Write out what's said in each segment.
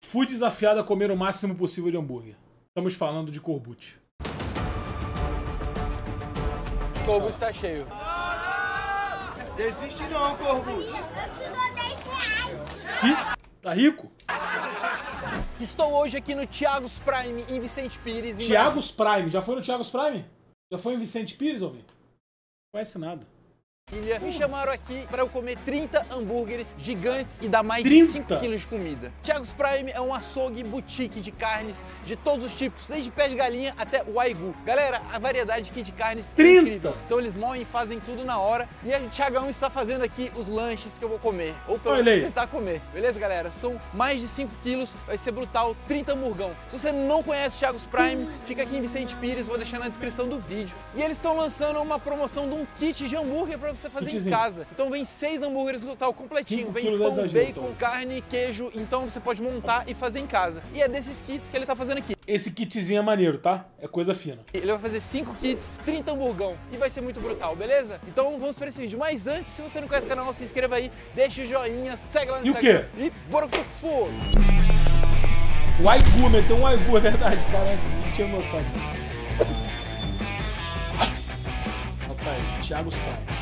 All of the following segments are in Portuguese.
Fui desafiado a comer o máximo possível de hambúrguer. Estamos falando de Corbucci. Corbucci tá cheio. Desiste não, Corbucci. Eu te dou 10 reais. Ih, tá rico? Estou hoje aqui no Thiago's Prime, em Vicente Pires. Thiago's Prime. Já foi no Thiago's Prime? Já foi em Vicente Pires, homem? Não conhece nada. Me chamaram aqui para eu comer 30 hambúrgueres gigantes e dar mais 30? de 5 quilos de comida. Thiago's Prime é um açougue boutique de carnes de todos os tipos, desde pé de galinha até o wagyu. Galera, a variedade aqui de carnes 30? é incrível. Então eles moem e fazem tudo na hora. E o Thiagão está fazendo aqui os lanches que eu vou comer. Ou pelo menos sentar a comer. Beleza, galera? São mais de 5 quilos, vai ser brutal, 30 hamburgão. Se você não conhece o Thiago's Prime, fica aqui em Vicente Pires, vou deixar na descrição do vídeo. E eles estão lançando uma promoção de um kit de hambúrguer para você fazer em casa. Então vem 6 hambúrgueres no total completinho. Vem pão, bacon, carne, queijo. Então você pode montar e fazer em casa. E é desses kits que ele tá fazendo aqui. Esse kitzinho é maneiro, tá? É coisa fina. Ele vai fazer 5 kits, 30 hamburgão. E vai ser muito brutal, beleza? Então vamos para esse vídeo. Mas antes, se você não conhece o canal, se inscreva aí, deixa o joinha, segue lá no Instagram. E o quê? E bora pro fogo! O wagyu, meteu um wagyu, é verdade. Caraca, não tinha notado. Bota aí, Thiago's Prime.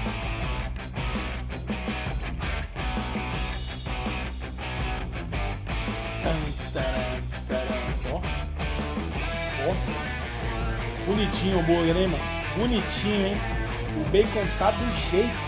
Ó. Bonitinho o hambúrguer, hein, mano? Bonitinho, hein? O bacon tá do jeito.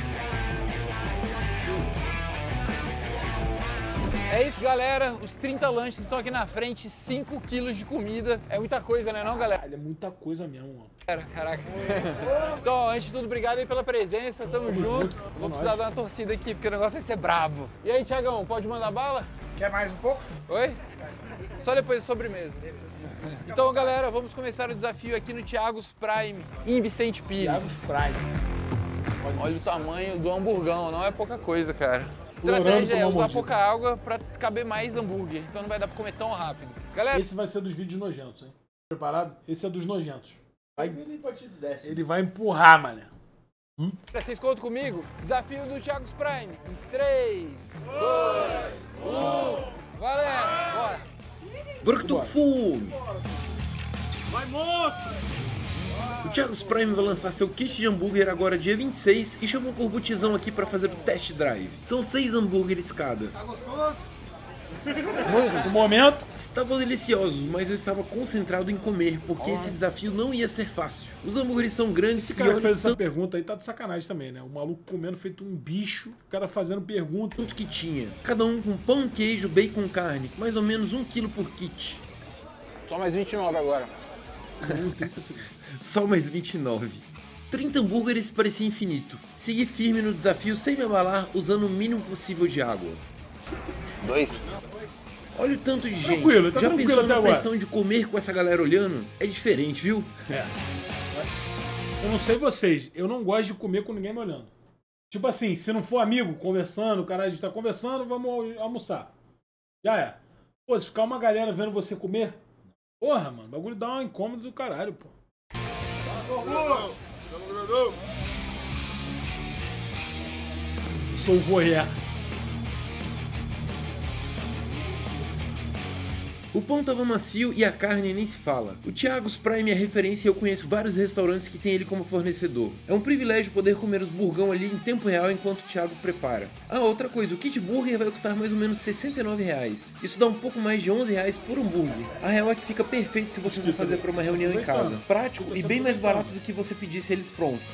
É isso, galera. Os 30 lanches estão aqui na frente. 5 quilos de comida. É muita coisa, né não, galera? É muita coisa mesmo, mano. Caraca. Então, antes de tudo, obrigado aí pela presença. Tamo junto. Vou precisar dar uma torcida aqui, porque o negócio vai ser brabo. E aí, Thiagão, pode mandar bala? Quer mais um pouco? Oi? Só depois da sobremesa. Então, galera, vamos começar o desafio aqui no Thiago's Prime, em Vicente Pires. Thiago's Prime. Olha o tamanho do hamburgão, não é pouca coisa, cara. A estratégia é usar pouca água pra caber mais hambúrguer, então não vai dar pra comer tão rápido. Galera, esse vai ser dos vídeos nojentos, hein? Preparado? Esse é dos nojentos. Ele vai empurrar, mané. Vocês contam comigo? Desafio do Thiago's Prime. Em 3, 2, 1. Valendo! Bora! Bora que tô com fome! Vai, monstro! O Thiago's Prime vai lançar seu kit de hambúrguer agora dia 26 e chamou o Corbutizão aqui para fazer o test drive. São 6 hambúrgueres cada. Tá gostoso? No momento, Estavam deliciosos, mas eu estava concentrado em comer, porque esse desafio não ia ser fácil. Os hambúrgueres são grandes esse e cara que olha fez essa tanto pergunta aí tá de sacanagem também, né? O maluco comendo feito um bicho, o cara fazendo pergunta. que tinha. Cada um com pão, queijo, bacon, carne. Mais ou menos 1 quilo por kit. Só mais 29 agora. Só mais 29. 30 hambúrgueres parecia infinito. Segui firme no desafio sem me abalar, usando o mínimo possível de água. 2. Olha o tanto de gente. Tranquilo, tá Já tranquilo pensou até na agora. pressão de comer com essa galera olhando? É diferente, viu? É. Eu não sei vocês, eu não gosto de comer com ninguém me olhando. Tipo assim, se não for amigo, conversando, o cara a gente tá conversando, vamos almoçar. Já é. Pô, se ficar uma galera vendo você comer, porra, mano, o bagulho dá um incômodo do caralho, pô. Sou o voyeur. O pão tava macio e a carne nem se fala. O Thiago's Prime é referência e eu conheço vários restaurantes que tem ele como fornecedor. É um privilégio poder comer os burgão ali em tempo real enquanto o Thiago prepara. Ah, outra coisa, o kit burger vai custar mais ou menos R$ 69,00. Isso dá um pouco mais de R$ 11,00 por hambúrguer. A real é que fica perfeito se você for fazer para uma reunião em casa. Prático e bem mais barato do que você pedisse eles prontos.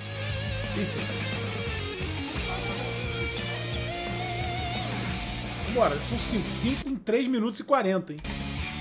Bora, são 5 em 3 minutos e 40, hein?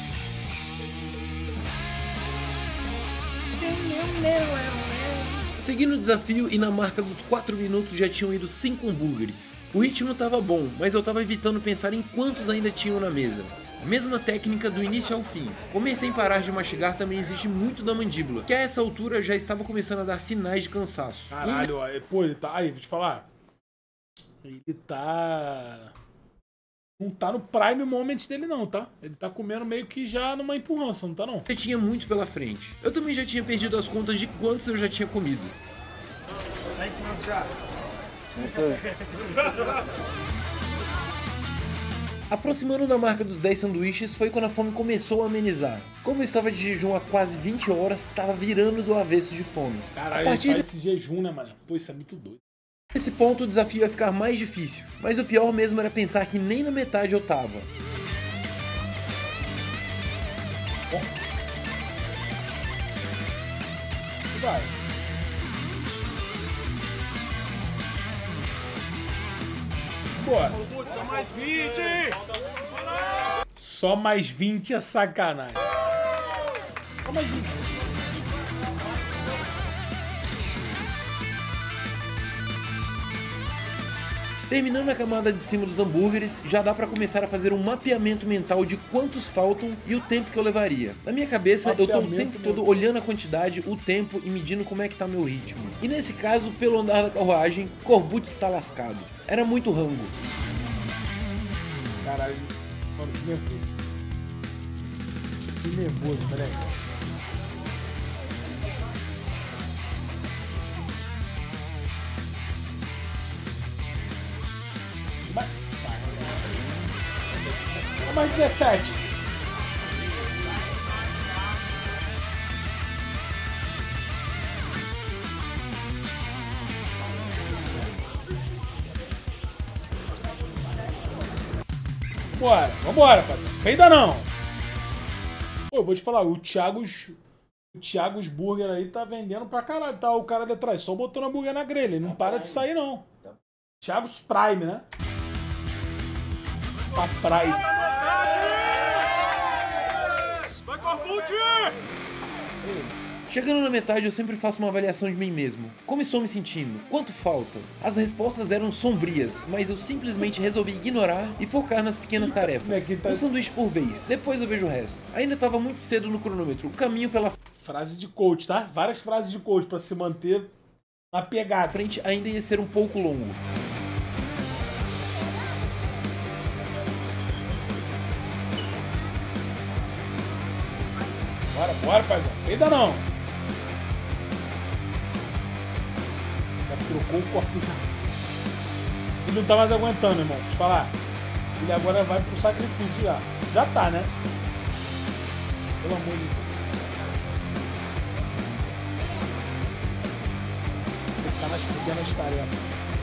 Seguindo o desafio e na marca dos 4 minutos já tinham ido 5 hambúrgueres. O ritmo tava bom, mas eu tava evitando pensar em quantos ainda tinham na mesa. A mesma técnica do início ao fim. Comer sem parar de mastigar também exige muito da mandíbula, que a essa altura já estava começando a dar sinais de cansaço. Caralho, ó, pô, ele tá... Aí, vou te falar. Ele tá... Não tá no prime moment dele não, tá? Ele tá comendo meio que já numa empurrança, não tá não? Já tinha muito pela frente. Eu também já tinha perdido as contas de quantos eu já tinha comido. Tá em quantos já? Aproximando da marca dos 10 sanduíches foi quando a fome começou a amenizar. Como eu estava de jejum há quase 20 horas, estava virando do avesso de fome. Caralho, a partir desse jejum, né, mano? Pô, isso é muito doido. Nesse ponto o desafio ia ficar mais difícil, mas o pior mesmo era pensar que nem na metade eu tava. Vai. Bora. Só mais 20! Só mais 20 é sacanagem. Só mais 20. Terminando a camada de cima dos hambúrgueres, já dá pra começar a fazer um mapeamento mental de quantos faltam e o tempo que eu levaria. Na minha cabeça, eu tô o tempo todo olhando a quantidade, o tempo e medindo como é que tá meu ritmo. E nesse caso, pelo andar da carruagem, Corbucci está lascado. Era muito rango. Caralho, mano, que nervoso. Que nervoso, peraí. Mais 17. Bora, vambora, parceiro. Ainda não. Pô, eu vou te falar, o Thiago's Burger aí tá vendendo pra caralho. Tá o cara ali atrás, só botando hambúrguer na grelha. Ele não para de sair, não. Thiago's Prime, né? Tá Prime. Chegando na metade, eu sempre faço uma avaliação de mim mesmo. Como estou me sentindo? Quanto falta? As respostas eram sombrias, mas eu simplesmente resolvi ignorar e focar nas pequenas tarefas. Um sanduíche por vez, depois eu vejo o resto. Ainda estava muito cedo no cronômetro, o caminho pela frase de coach, tá? Várias frases de coach pra se manter na pegada. Frente ainda ia ser um pouco longo. Bora, paizão. Ainda não. Já trocou o corpo já. Ele não tá mais aguentando, irmão. Vou te falar. Ele agora vai pro sacrifício já. Já tá, né? Pelo amor de Deus. Ficar nas pequenas tarefas.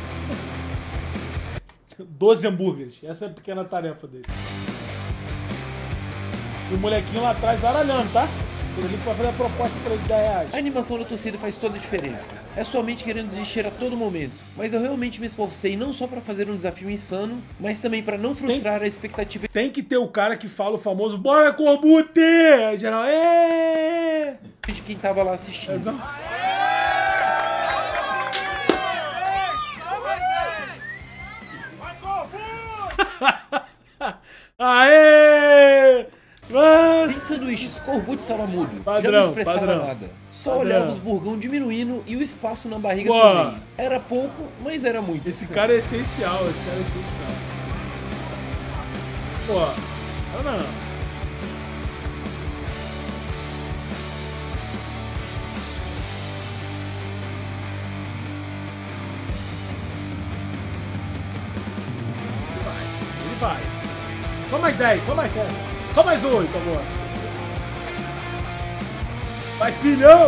12 hambúrgueres. Essa é a pequena tarefa dele. E o molequinho lá atrás aralhando, tá? Ele ali que vai fazer a proposta pra ele de 10 reais. A animação da torcida faz toda a diferença. É sua mente querendo desistir a todo momento. Mas eu realmente me esforcei não só pra fazer um desafio insano, mas também pra não frustrar a expectativa. Tem que ter o cara que fala o famoso "Bora, Corbucci!" Geral, é de quem tava lá assistindo. Aê! 20 sanduíches, Corbucci estava mudo. Padrão, já não expressava padrão. nada. Só Padrão. olhava os burgão diminuindo e o espaço na barriga Pô. também. Era pouco, mas era muito. Esse cara é essencial, esse cara é essencial. Pô, não. Ele vai. Só mais 10, só mais 10. Só mais 8 agora. Vai, filhão!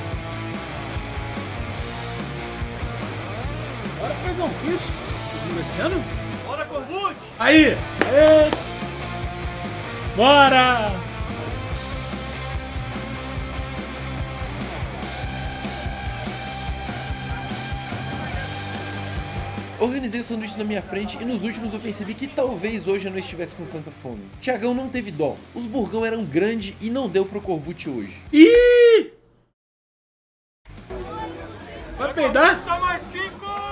Bora, paizão. Isso. Descendo? Bora, Corbucci! Aí! Aê! Bora! Organizei o sanduíche na minha frente e nos últimos eu percebi que talvez hoje eu não estivesse com tanta fome. Thiagão não teve dó. Os burgão eram grandes e não deu pro Corbucci hoje. Ih! Vai peidar? Só mais 5!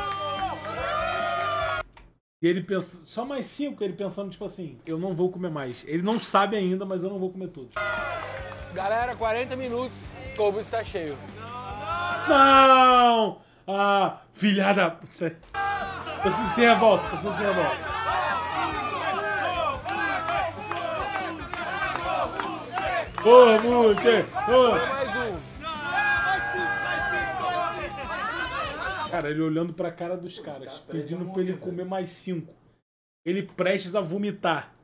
E ele pensa, só mais 5, ele pensando tipo assim, eu não vou comer mais. Ele não sabe ainda, mas eu não vou comer tudo. Galera, 40 minutos, o Corbucci tá cheio. Não! Ah, filhada! Se revolta, se revolta. Corbucci! Mais um. Cara, ele olhando pra cara dos caras, pedindo pra ele comer mais 5. Ele prestes a vomitar.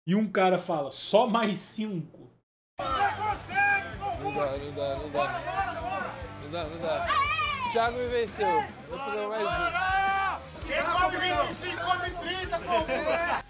e um cara fala, só mais 5. Você consegue, Corbucci! Não dá. Bora! Não dá. Thiago me venceu. Eu vou fazer mais um. Quem come 25, come 30, Corbucci!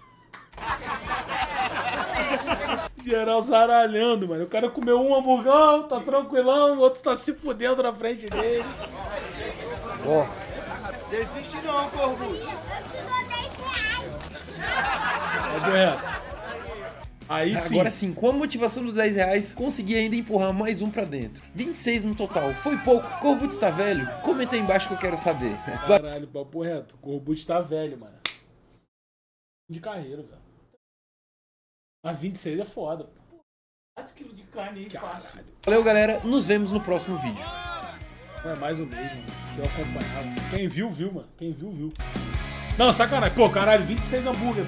Geral zaralhando, mano. O cara comeu um hamburgão, tá tranquilão, o outro tá se fudendo na frente dele. Ó. Desiste não, Corbucci! Eu te dou 10 reais. É correto. Aí sim. Agora sim, com a motivação dos 10 reais, consegui ainda empurrar mais um pra dentro. 26 no total. Foi pouco? Corbucci tá velho? Comenta aí embaixo que eu quero saber. Caralho, papo reto. O Corbucci tá velho, mano. De carreira, velho. Mas 26 é foda, pô. 4 kg de carne aí, fácil. Valeu, galera. Nos vemos no próximo vídeo. Não é mais o mesmo, mano. Eu acompanhava. Quem viu, viu, mano. Quem viu, viu. Não, sacanagem. Pô, caralho, 26 hambúrguer.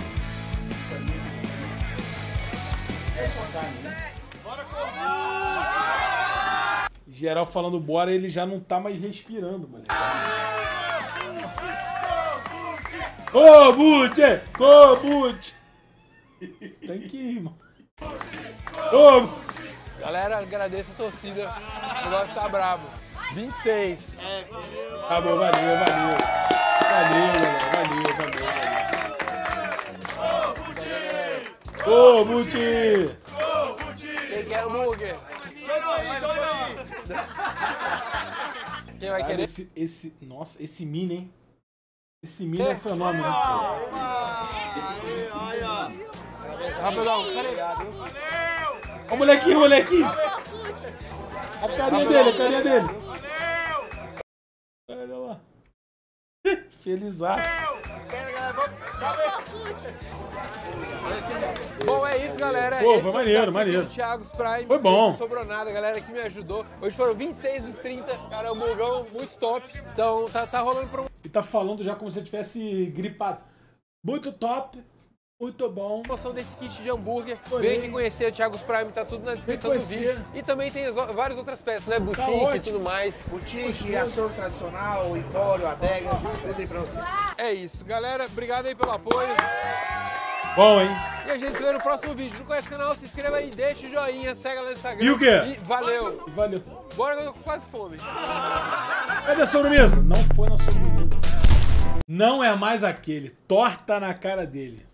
Bora, Corbucci! Geral falando bora, ele já não tá mais respirando, mano. Corbucci! Tem que ir, mano. Galera, agradeço a torcida. O negócio tá brabo. 26. Tá bom, valeu. Corbucci! Quem quer hambúrguer? Quem vai Cara, querer? nossa, esse mini, hein? Esse mini é fenômeno, pô. Rapidão, peraí. Ó o molequinho. A carinha dele. Olha lá. Felizaço. Bom, é isso, galera. Pô, Esse foi o maneiro, desafio maneiro. do Thiago's Prime. Foi bom. Não sobrou nada, galera que me ajudou. Hoje foram 26 dos 30. Cara, é um burgão muito top. Então, tá rolando pra E tá falando já como se eu tivesse gripado. Muito top. Muito bom. promoção desse kit de hambúrguer. Olhei. Vem aqui conhecer o Thiago's Prime, tá tudo na descrição do conhecer. vídeo. E também tem várias outras peças, né? Boutique e ótimo. tudo mais. Boutique, açougue tradicional, empório, adega, tudo aí pra vocês. É isso, galera. Obrigado aí pelo apoio. Bom, hein? E a gente se vê no próximo vídeo. Não conhece o canal? Se inscreva aí, deixa o joinha, segue lá no Instagram. E o quê? E valeu. Valeu. Bora que eu tô com quase fome. Cadê a sobremesa? Não foi na sobremesa. Não é mais aquele. Torta na cara dele.